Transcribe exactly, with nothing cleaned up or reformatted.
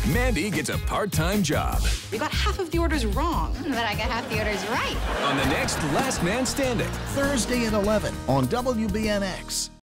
Mandy gets a part-time job. You got half of the orders wrong. But I got half the orders right. On the next Last Man Standing. Thursday at eleven on W B N X.